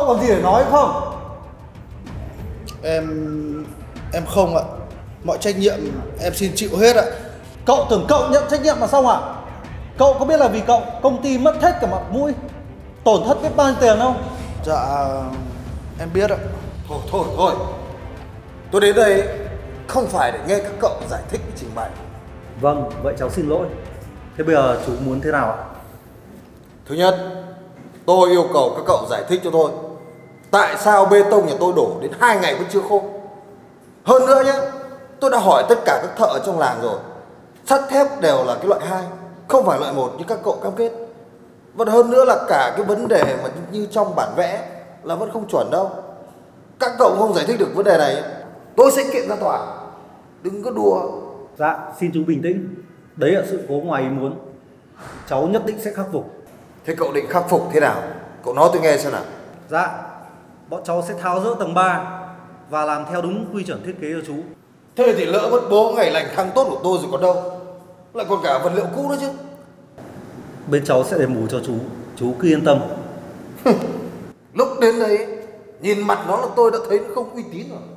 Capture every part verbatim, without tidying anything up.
còn gì để nói không? Em... em không ạ. Mọi trách nhiệm em xin chịu hết ạ. Cậu tưởng cậu nhận trách nhiệm mà xong à? Cậu có biết là vì cậu công ty mất hết cả mặt mũi, tổn thất biết bao nhiêu tiền không? Dạ... em biết ạ. Thôi thôi thôi, tôi đến đây không phải để nghe các cậu giải thích trình bày. Vâng, vậy cháu xin lỗi. Thế bây giờ chú muốn thế nào ạ? Thứ nhất, tôi yêu cầu các cậu giải thích cho tôi tại sao bê tông nhà tôi đổ đến hai ngày vẫn chưa khô. Hơn nữa nhé, tôi đã hỏi tất cả các thợ trong làng rồi, sắt thép đều là cái loại hai, không phải loại một như các cậu cam kết. Và hơn nữa là cả cái vấn đề mà như trong bản vẽ là vẫn không chuẩn đâu. Các cậu không giải thích được vấn đề này, tôi sẽ kiện ra tòa. Đừng có đùa. Dạ, xin chú bình tĩnh. Đấy là sự cố ngoài ý muốn. Cháu nhất định sẽ khắc phục. Thế cậu định khắc phục thế nào? Cậu nói tôi nghe xem nào. Dạ, bọn cháu sẽ tháo rỡ tầng ba và làm theo đúng quy chuẩn thiết kế cho chú. Thế thì lỡ mất bố ngày lành tháng tốt của tôi rồi còn đâu. Lại còn cả vật liệu cũ nữa chứ. Bên cháu sẽ đền bù cho chú. Chú cứ yên tâm. Lúc đến đấy, nhìn mặt nó là tôi đã thấy nó không uy tín rồi.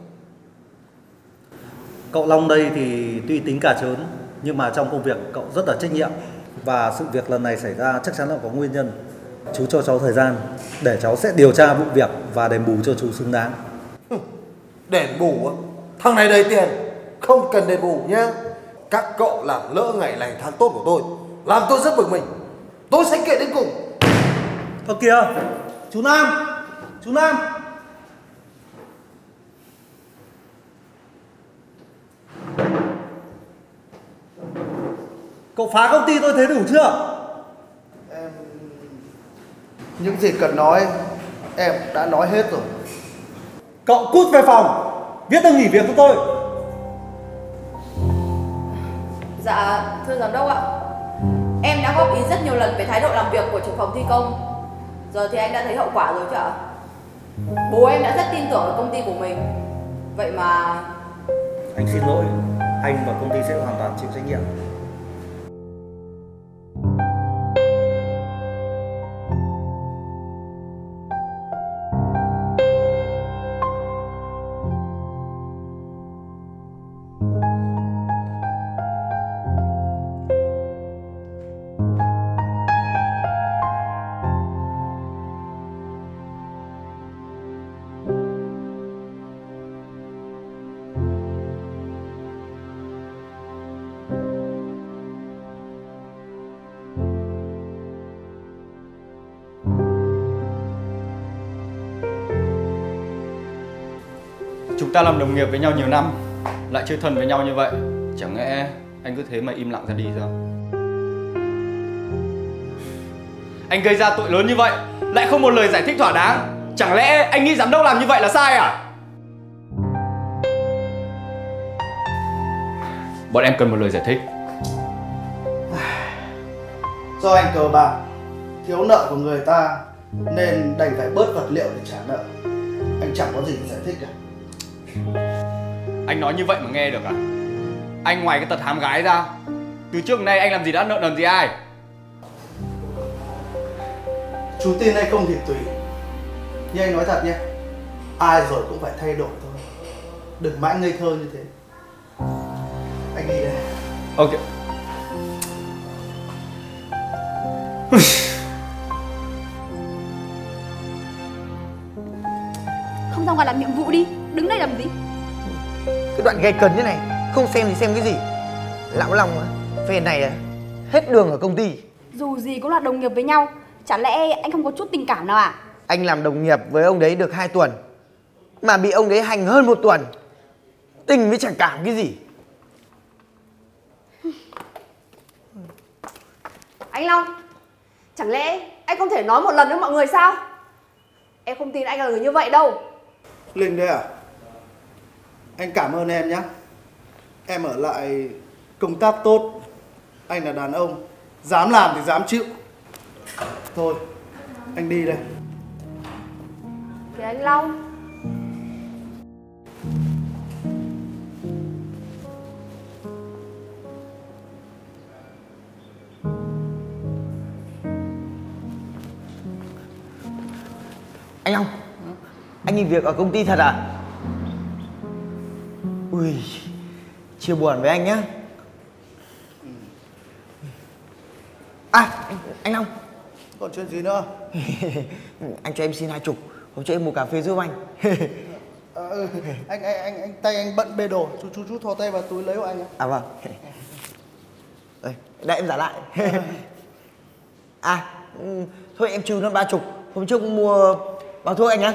Cậu Long đây thì tuy tính cả trớn, nhưng mà trong công việc cậu rất là trách nhiệm. Và sự việc lần này xảy ra chắc chắn là có nguyên nhân. Chú cho cháu thời gian để cháu sẽ điều tra vụ việc và đền bù cho chú xứng đáng. Đền bù á? Thằng này đầy tiền, không cần đền bù nhá. Các cậu làm lỡ ngày lành tháng tốt của tôi, làm tôi rất bực mình. Tôi sẽ kiện đến cùng. Thôi kìa, chú Nam, chú Nam. Cậu phá công ty tôi thấy đủ chưa? Em... những gì cần nói em đã nói hết rồi. Cậu cút về phòng, viết đơn nghỉ việc cho tôi. Dạ, thưa giám đốc ạ, em đã góp ý rất nhiều lần về thái độ làm việc của trưởng phòng thi công. Giờ thì anh đã thấy hậu quả rồi chứ ạ? Bố em đã rất tin tưởng vào công ty của mình. Vậy mà... Anh xin lỗi, anh và công ty sẽ hoàn toàn chịu trách nhiệm. Chúng ta làm đồng nghiệp với nhau nhiều năm, lại chơi thân với nhau như vậy, chẳng lẽ anh cứ thế mà im lặng ra đi sao? Anh gây ra tội lớn như vậy, lại không một lời giải thích thỏa đáng. Chẳng lẽ anh nghĩ giám đốc làm như vậy là sai à? Bọn em cần một lời giải thích. Do anh cờ bạc, thiếu nợ của người ta nên đành phải bớt vật liệu để trả nợ. Anh chẳng có gì để giải thích cả. Anh nói như vậy mà nghe được à? Anh ngoài cái tật hám gái ra, từ trước đến nay anh làm gì đã nợ nần gì ai? Chú tin hay không thì tùy. Nhưng anh nói thật nhé, ai rồi cũng phải thay đổi thôi. Đừng mãi ngây thơ như thế. Anh đi đây. Ok. Không ra ngoài làm nhiệm vụ đi, đứng đây làm gì? Cái đoạn gay cấn như này, không xem thì xem cái gì? Lão Long à, phê này à, hết đường ở công ty. Dù gì cũng là đồng nghiệp với nhau, chẳng lẽ anh không có chút tình cảm nào à? Anh làm đồng nghiệp với ông đấy được hai tuần mà bị ông đấy hành hơn một tuần. Tình với chẳng cảm cái gì. Anh Long, chẳng lẽ anh không thể nói một lần với mọi người sao? Em không tin anh là người như vậy đâu. Linh đây à? Anh cảm ơn em nhé. Em ở lại công tác tốt. Anh là đàn ông, dám làm thì dám chịu. Thôi, anh đi đây. Kìa anh Long. Anh Long, Anh nghỉ việc ở công ty thật à? Ui, chia buồn với anh nhá. À, anh, anh Long. Còn chuyện gì nữa? Anh cho em xin hai chục, hôm cho em một cà phê giúp anh. À, ừ. anh, anh anh anh tay anh bận bê đồ, chú chú chú thò tay vào túi lấy của anh. À vâng. Đây, đây em giả lại. À, thôi em trừ nó ba chục, hôm trước mua bao thuốc anh nhá.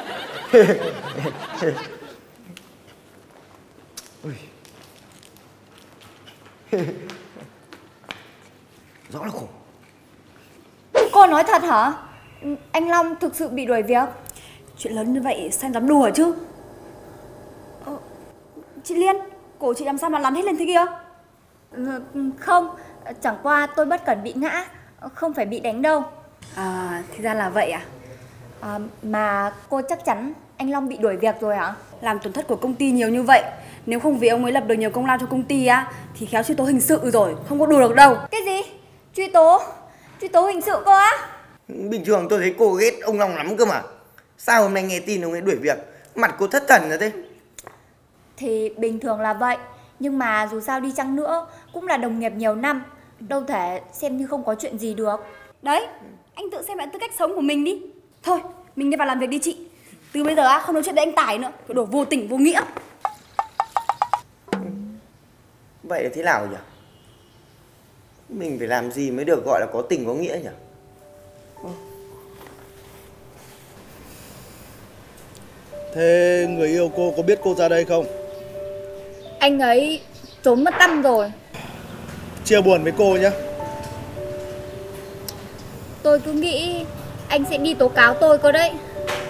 Rõ là khổ. Cô nói thật hả? Anh Long thực sự bị đuổi việc? Chuyện lớn như vậy sao em dám đùa chứ? Ờ, chị Liên, cổ chị làm sao mà lắn hết lên thế kia? Không, chẳng qua tôi bất cẩn bị ngã, không phải bị đánh đâu. À, thì ra là vậy à? À, mà cô chắc chắn anh Long bị đuổi việc rồi hả? Làm tổn thất của công ty nhiều như vậy, nếu không vì ông ấy lập được nhiều công lao cho công ty á thì khéo truy tố hình sự rồi, không có đùa được đâu. Cái gì? Truy tố? Truy tố hình sự cơ á? Bình thường tôi thấy cô ghét ông Long lắm cơ mà. Sao hôm nay nghe tin ông ấy đuổi việc, mặt cô thất thần rồi thế? Thì bình thường là vậy, nhưng mà dù sao đi chăng nữa cũng là đồng nghiệp nhiều năm, đâu thể xem như không có chuyện gì được. Đấy, anh tự xem lại tư cách sống của mình đi. Thôi, mình đi vào làm việc đi chị. Từ bây giờ á, không nói chuyện với anh Tài nữa, cái đồ vô tình vô nghĩa. Vậy là thế nào nhỉ? Mình phải làm gì mới được gọi là có tình có nghĩa nhỉ? Thế người yêu cô có biết cô ra đây không? Anh ấy trốn mất tăm rồi. Chia buồn với cô nhé. Tôi cứ nghĩ anh sẽ đi tố cáo tôi cơ đấy.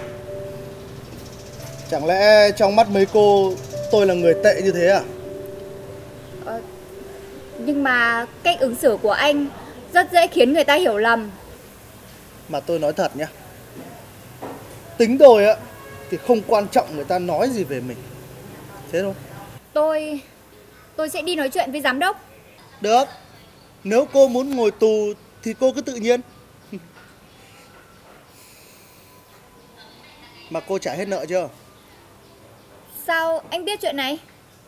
Chẳng lẽ trong mắt mấy cô tôi là người tệ như thế à? Ờ, nhưng mà cách ứng xử của anh rất dễ khiến người ta hiểu lầm. Mà tôi nói thật nhá, tính tôi á thì không quan trọng người ta nói gì về mình. Thế thôi. Tôi... tôi sẽ đi nói chuyện với giám đốc. Được. Nếu cô muốn ngồi tù thì cô cứ tự nhiên. Mà cô trả hết nợ chưa? Sao anh biết chuyện này?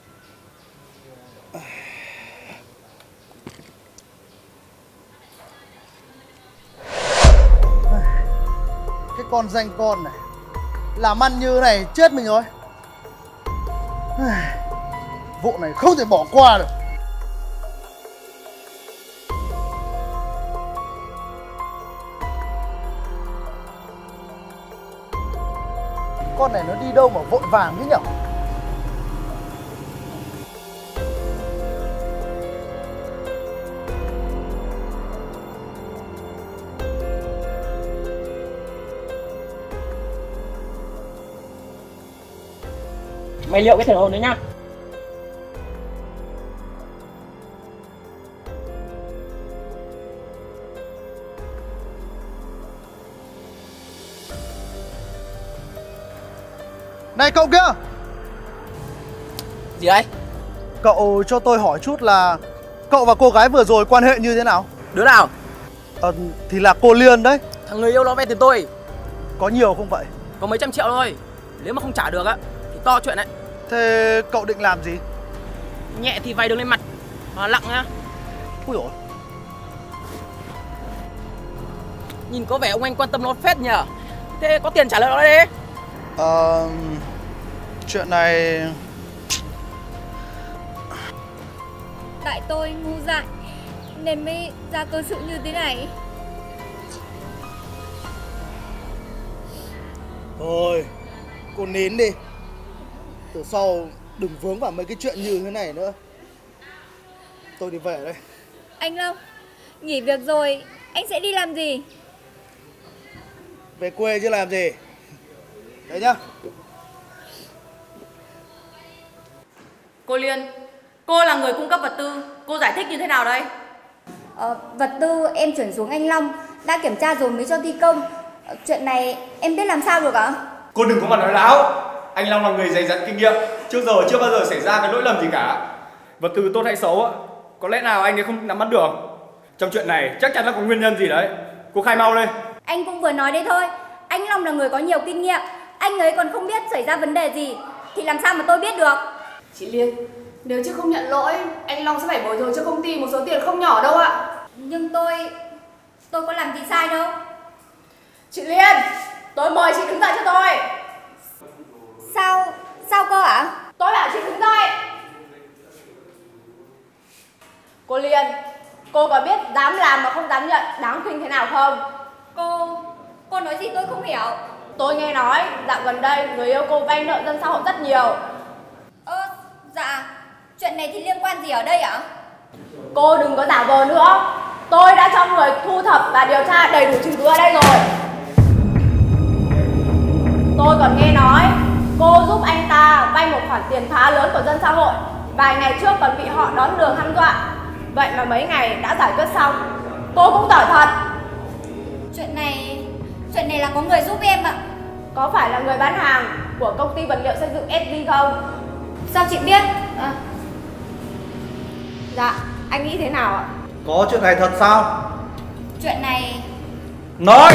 Cái con danh con này làm ăn như này chết mình rồi. Vụ này không thể bỏ qua được. Con này nó đi đâu mà vội vàng thế nhỉ? Mày liệu cái thằng hồn đấy nhá. Này cậu kia! Gì đấy? Cậu cho tôi hỏi chút là cậu và cô gái vừa rồi quan hệ như thế nào? Đứa nào? Ờ, thì là cô Liên đấy. Thằng người yêu nó vay tiền tôi. Có nhiều không vậy? Có mấy trăm triệu thôi. Nếu mà không trả được á thì to chuyện đấy. Thế cậu định làm gì? Nhẹ thì vay được lên mặt, mà nặng nhá. Ui dồi. Nhìn có vẻ ông anh quan tâm nó phết nhờ. Thế có tiền trả lời nó đi. Ờ... Chuyện này... Tại tôi ngu dại nên mới ra cơ sự như thế này. Thôi, cô nín đi. Từ sau đừng vướng vào mấy cái chuyện như thế này nữa. Tôi đi về đây. Anh Long, nghỉ việc rồi, anh sẽ đi làm gì? Về quê chứ làm gì. Đấy nhá. Cô Liên, cô là người cung cấp vật tư, cô giải thích như thế nào đây? Ờ, vật tư em chuyển xuống anh Long, đã kiểm tra rồi mới cho thi công. Ờ, chuyện này em biết làm sao được ạ? Cô đừng có mà nói láo. Anh Long là người dày dặn kinh nghiệm, trước giờ chưa bao giờ xảy ra cái lỗi lầm gì cả. Vật tư tốt hay xấu á, có lẽ nào anh ấy không nắm bắt được. Trong chuyện này chắc chắn là có nguyên nhân gì đấy. Cô khai mau lên. Anh cũng vừa nói đấy thôi. Anh Long là người có nhiều kinh nghiệm, anh ấy còn không biết xảy ra vấn đề gì thì làm sao mà tôi biết được? Chị Liên, nếu chứ không nhận lỗi, anh Long sẽ phải bồi thường cho công ty một số tiền không nhỏ đâu ạ. Nhưng tôi... tôi có làm gì sai đâu. Chị Liên, tôi mời chị đứng dậy cho tôi. Sao... sao cơ ạ? À? Tôi bảo chị đứng dậy. Cô Liên, cô có biết dám làm mà không dám nhận đáng khinh thế nào không? Cô... cô nói gì tôi không hiểu. Tôi nghe nói dạo gần đây người yêu cô vay nợ dân xã hội rất nhiều. Ơ, dạ, chuyện này thì liên quan gì ở đây ạ? Cô đừng có giả vờ nữa. Tôi đã cho người thu thập và điều tra đầy đủ chứng cứ ở đây rồi. Tôi còn nghe nói cô giúp anh ta vay một khoản tiền khá lớn của dân xã hội. Vài ngày trước còn bị họ đón đường hăm dọa. Vậy mà mấy ngày đã giải quyết xong. Cô cũng giỏi thật. Chuyện này... chuyện này là có người giúp em ạ. Có phải là người bán hàng của công ty vật liệu xây dựng ét vê không? Sao chị biết? À. Dạ, anh nghĩ thế nào ạ? Có chuyện này thật sao? Chuyện này... Nói!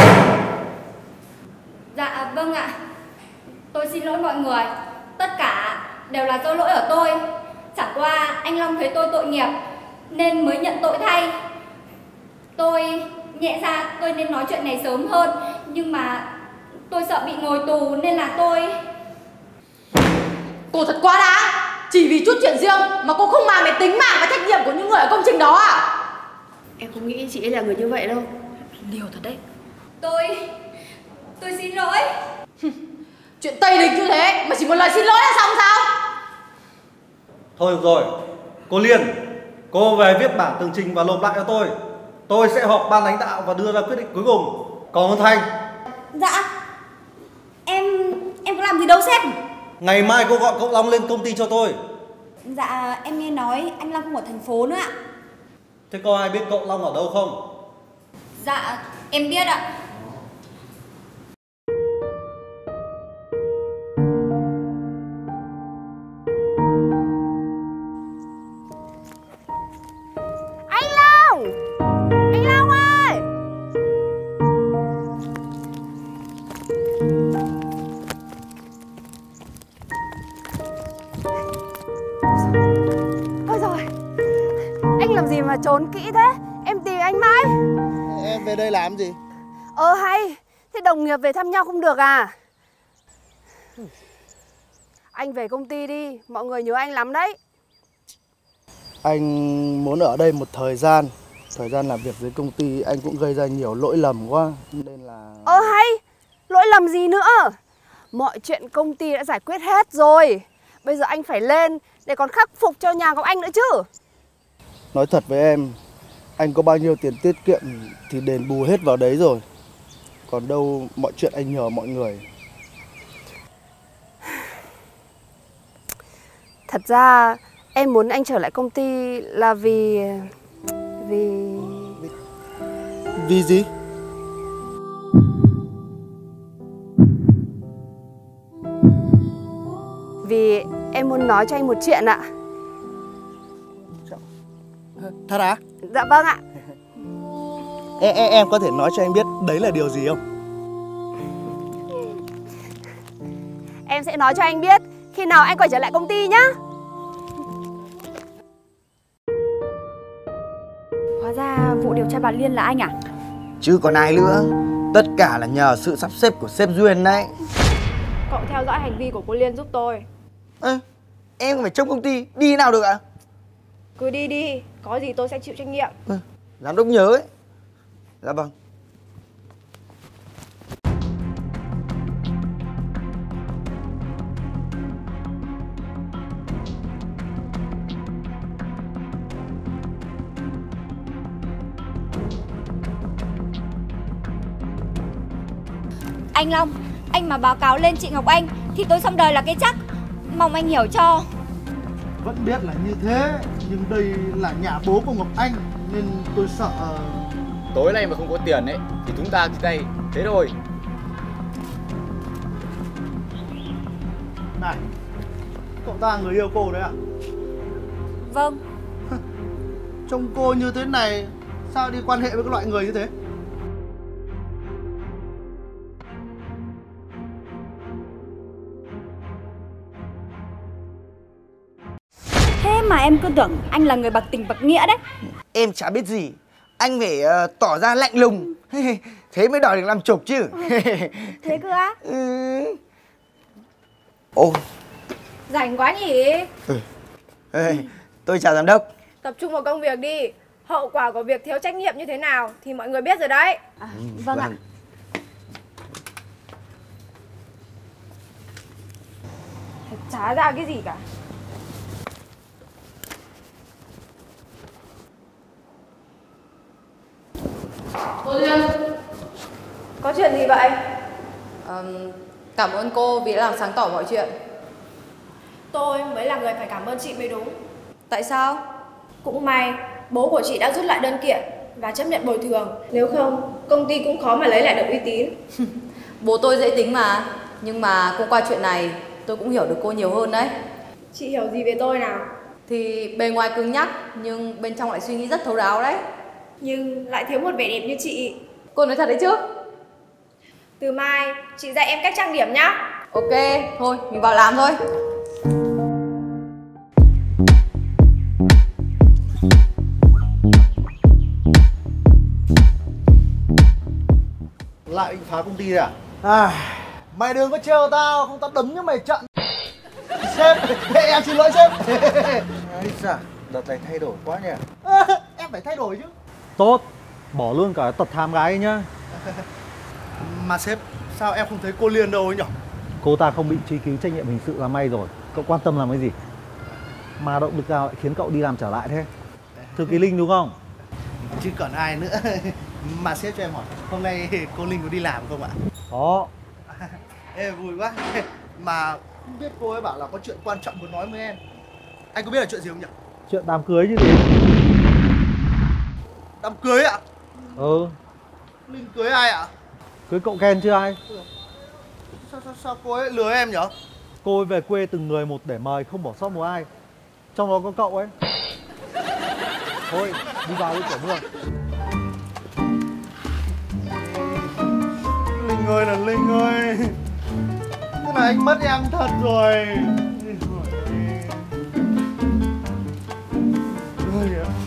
Dạ vâng ạ. Tôi xin lỗi mọi người. Tất cả đều là do lỗi ở tôi. Chẳng qua anh Long thấy tôi tội nghiệp nên mới nhận tội thay. Tôi... nhẹ ra tôi nên nói chuyện này sớm hơn. Nhưng mà tôi sợ bị ngồi tù nên là tôi... Cô thật quá đáng. Chỉ vì chút chuyện riêng mà cô không màng đến tính mạng và trách nhiệm của những người ở công trình đó à? Em không nghĩ chị ấy là người như vậy đâu. Liều thật đấy. Tôi... tôi xin lỗi. Chuyện tây đình như thế mà chỉ một lời xin lỗi là xong sao? Thôi được rồi, cô Liên, cô về viết bản tường trình và nộp lại cho tôi. Tôi sẽ họp ban lãnh đạo và đưa ra quyết định cuối cùng. Còn Hân Thanh? Dạ. Em... em có làm gì đâu sếp. Ngày mai cô gọi cậu Long lên công ty cho tôi. Dạ em nghe nói anh Long không ở thành phố nữa ạ. Thế có ai biết cậu Long ở đâu không? Dạ em biết ạ. Anh Long! Anh Long ơi! Ôi rồi, anh làm gì mà trốn kỹ thế? Em tìm anh mãi. Em về đây làm gì? Ờ hay, thế đồng nghiệp về thăm nhau không được à? Anh về công ty đi, mọi người nhớ anh lắm đấy. Anh muốn ở đây một thời gian. Thời gian làm việc với công ty anh cũng gây ra nhiều lỗi lầm quá nên là... Ờ hay, lỗi lầm gì nữa? Mọi chuyện công ty đã giải quyết hết rồi. Bây giờ anh phải lên để còn khắc phục cho nhà của anh nữa chứ. Nói thật với em, anh có bao nhiêu tiền tiết kiệm thì đền bù hết vào đấy rồi. Còn đâu mọi chuyện anh nhờ mọi người. Thật ra em muốn anh trở lại công ty là vì... Vì... Vì gì? Vì em muốn nói cho anh một chuyện ạ. Thật à? Dạ vâng ạ. Em, em, em có thể nói cho anh biết đấy là điều gì không? Em sẽ nói cho anh biết khi nào anh quay trở lại công ty nhá. Hóa ra vụ điều tra bà Liên là anh à? Chứ còn ai nữa. Tất cả là nhờ sự sắp xếp của sếp Duyên đấy. Cậu theo dõi hành vi của cô Liên giúp tôi. Ê, em phải trông công ty, đi nào được ạ? À? Cứ đi đi, có gì tôi sẽ chịu trách nhiệm. Ừ, giám đốc nhớ ấy. Dạ vâng. Anh Long, anh mà báo cáo lên chị Ngọc Anh thì tôi xong đời là cái chắc. Mong anh hiểu cho. Vẫn biết là như thế, nhưng đây là nhà bố của Ngọc Anh nên tôi sợ... Tối nay mà không có tiền ấy thì chúng ta chia tay, thế thôi. Này, cậu ta người yêu cô đấy à? Vâng. Trông cô như thế này, sao đi quan hệ với cái loại người như thế? mà em cứ tưởng anh là người bạc tình bạc nghĩa đấy. Em chả biết gì. Anh phải uh, tỏ ra lạnh lùng. Thế mới đòi được làm chục chứ. Thế cơ á? Ừ. Ô. Rảnh quá nhỉ? Ừ. Ê, tôi chào giám đốc. Tập trung vào công việc đi. Hậu quả của việc thiếu trách nhiệm như thế nào thì mọi người biết rồi đấy. À, vâng ạ. Thật chả ra cái gì cả. Cô Duyên. Có chuyện gì vậy? Um, cảm ơn cô vì đã làm sáng tỏ mọi chuyện. Tôi mới là người phải cảm ơn chị mới đúng. Tại sao? Cũng may bố của chị đã rút lại đơn kiện và chấp nhận bồi thường. Nếu không, công ty cũng khó mà lấy lại được uy tín. Bố tôi dễ tính mà. Nhưng mà cũng qua chuyện này tôi cũng hiểu được cô nhiều hơn đấy. Chị hiểu gì về tôi nào? Thì bề ngoài cứng nhắc nhưng bên trong lại suy nghĩ rất thấu đáo đấy. Nhưng lại thiếu một vẻ đẹp như chị. Cô nói thật đấy chứ? Từ mai chị dạy em cách trang điểm nhá. Ok, thôi mình vào làm thôi. Lại định phá công ty à? À, mày đừng có trêu tao, không tao đấm cho mày trận. Sếp, em xin lỗi sếp. Ây da, đợt này thay đổi quá nhỉ. À, em phải thay đổi chứ. Tốt, bỏ luôn cả tật tham gái ấy nhá. Mà sếp, sao em không thấy cô Liên đâu ấy nhỉ? Cô ta không bị truy cứu trách nhiệm hình sự là may rồi. Cậu quan tâm làm cái gì? Mà động lực nào lại khiến cậu đi làm trở lại thế? Thư ký Linh đúng không? Chứ còn ai nữa. Mà sếp cho em hỏi, hôm nay cô Linh có đi làm không ạ? Có. Ê, vui quá. Mà không biết cô ấy bảo là có chuyện quan trọng muốn nói với em. Anh có biết là chuyện gì không nhỉ? Chuyện đám cưới chứ gì. Đám cưới ạ? Ừ. Linh cưới ai ạ? Cưới cậu Ken chứ ai. Sao, sao, sao cô ấy lừa em nhỉ? Cô ấy về quê từng người một để mời, không bỏ sót một ai. Trong đó có cậu ấy. Thôi, đi vào đi Tiểu Mưa. Linh ơi là Linh ơi, thế là anh mất em thật rồi. Ôi,